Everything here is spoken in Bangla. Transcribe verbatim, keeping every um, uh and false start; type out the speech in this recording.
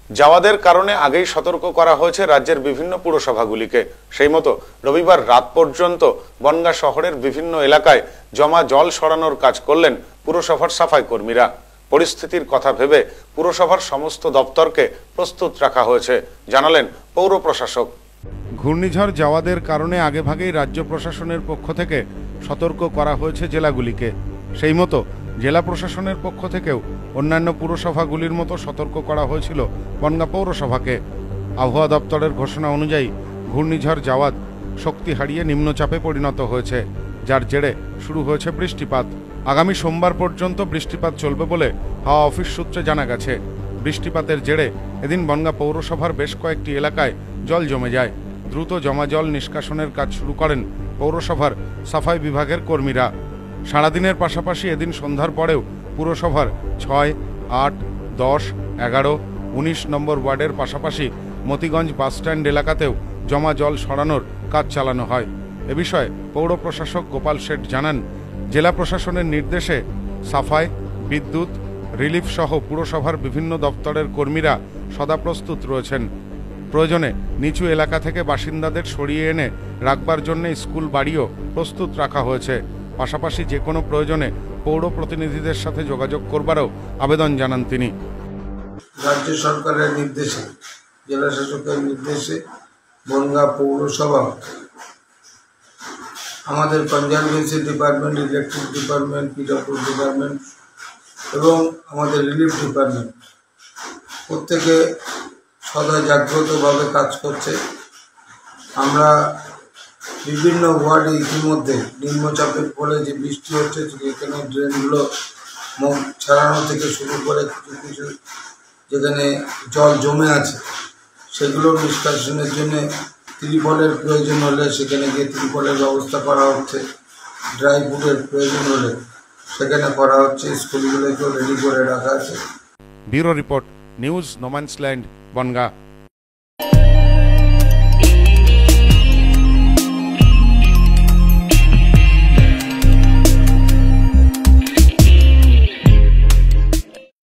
যাওয়াদের কারণে আগেই সতর্ক করা হয়েছে রাজ্যের বিভিন্ন পুরসভাগুলিকে। সেই মতো রবিবার রাত পর্যন্ত বনগাঁ শহরের বিভিন্ন এলাকায় জমা জল সরানোর কাজ করলেন পুরসভার সাফাই কর্মীরা। পরিস্থিতির কথা ভেবে পুরসভার সমস্ত দপ্তরকে প্রস্তুত রাখা হয়েছে, জানালেন পৌর প্রশাসক। ঘূর্ণিঝড় যাওয়াদের কারণে আগেভাগেই রাজ্য প্রশাসনের পক্ষ থেকে সতর্ক করা হয়েছে জেলাগুলিকে। সেই মতো জেলা প্রশাসনের পক্ষ থেকেও অন্যান্য পুরসভাগুলির মতো সতর্ক করা হয়েছিল বনগাঁ পৌরসভাকে। আবহাওয়া দপ্তরের ঘোষণা অনুযায়ী ঘূর্ণিঝড় যাওয়াদ শক্তি হারিয়ে নিম্নচাপে পরিণত হয়েছে, যার জেরে শুরু হয়েছে বৃষ্টিপাত। আগামী সোমবার পর্যন্ত বৃষ্টিপাত চলবে বলে হাওয়া অফিস সূত্রে জানা গেছে। বৃষ্টিপাতের জেরে এদিন বনগাঁ পৌরসভার বেশ কয়েকটি এলাকায় জল জমে যায়। দ্রুত জমা জল নিষ্কাশনের কাজ শুরু করেন পৌরসভার সাফাই বিভাগের কর্মীরা। সারাদিনের পাশাপাশি এদিন সন্ধ্যার পরেও পুরসভার ছয়, আট, দশ, এগারো, উনিশ নম্বর ওয়ার্ডের পাশাপাশি মতিগঞ্জ বাসস্ট্যান্ড এলাকাতেও জমা জল সরানোর কাজ চালানো হয়। এ বিষয়ে পৌর প্রশাসক গোপাল শেঠ জানান, জেলা প্রশাসনের নির্দেশে সাফাই, বিদ্যুৎ, রিলিফ সহ পুরসভার বিভিন্ন দপ্তরের কর্মীরা সদা প্রস্তুত রয়েছেন। প্রয়োজনে নিচু এলাকা থেকে বাসিন্দাদের সরিয়ে এনে রাখবার জন্য স্কুল বাড়িও প্রস্তুত রাখা হয়েছে। পাশাপাশি যে কোনো প্রয়োজনে পৌর প্রতিনিধিদের সাথে যোগাযোগ করবারও আবেদন জানান তিনি। রাজ্য সরকারের নির্দেশে, জেলা শাসকের নির্দেশে বনগাঁ পৌরসভা, আমাদের conservancy department, electric department, PW department এবং আমাদের রিলিফ ডিপার্টমেন্ট প্রত্যেকে সদা জাগ্রতভাবে কাজ করছে। আমরা বিভিন্ন ওয়ার্ডে ইতিমধ্যে নিম্নচাপের ফলে যে বৃষ্টি হচ্ছে, যেখানে ড্রেনগুলো মুখ ছাড়ানো থেকে শুরু করে কিছু কিছু যেখানে জল জমে আছে সেগুলো নিষ্কাশনের জন্য ত্রিপলের প্রয়োজন হলে সেখানে গিয়ে ত্রিপলের ব্যবস্থা করা হচ্ছে। ড্রাই ফুডের প্রয়োজন হলে সেখানে করা হচ্ছে। স্কুলগুলোকেও রেডি করে রাখা আছে। Bureau report, news no man's land, Bongaon.